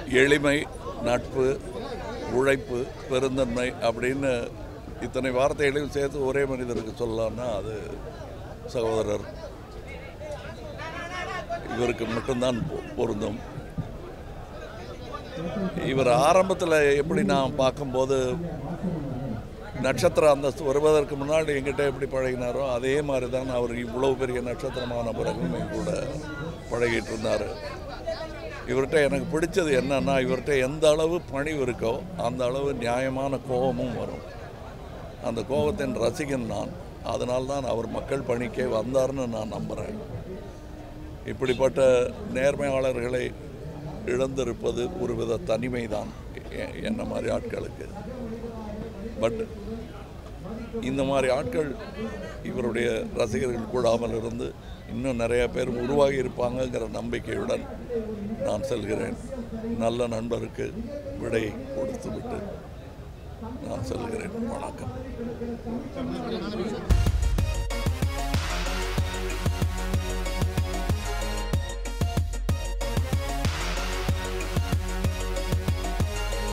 எளிமை, நட்பு, உழைப்பு, பெருந்தன்மை அப்படின்னு இத்தனை வார்த்தைகளையும் சேர்த்து ஒரே மனிதருக்கு சொல்லலாம்னா அது சகோதரர் இவருக்கு மட்டும்தான் பொருந்தும். இவர் ஆரம்பத்தில் எப்படி நான் பார்க்கும்போது நட்சத்திர அந்தஸ்து வருவதற்கு முன்னாடி எங்கிட்ட எப்படி பழகினாரோ அதே மாதிரி தான் அவர் இவ்வளோ பெரிய நட்சத்திரமான பிறகும் கூட பழகிட்டு இருந்தார். இவர்கிட்ட எனக்கு பிடிச்சது என்னன்னா, இவர்கிட்ட எந்த அளவு பணிவு இருக்கோ அந்த அளவு நியாயமான கோபமும் வரும். அந்த கோபத்தின் ரசிகன் நான். அதனால்தான் அவர் மக்கள் பணிக்கே வந்தார்னு நான் நம்புகிறேன். இப்படிப்பட்ட நேர்மையாளர்களை இழந்திருப்பது ஒரு வித தனிமை தான் என்ன மாதிரி ஆட்களுக்கு. பட் இந்த மாதிரி ஆட்கள் இவருடைய ரசிகர்கள் கூடாமல் இருந்து இன்னும் நிறைய பேர் உருவாகி இருப்பாங்கங்கிற நம்பிக்கையுடன் நான் செல்கிறேன். நல்ல நண்பருக்கு விடை கொடுத்து விட்டு நான் செல்கிறேன். வணக்கம்.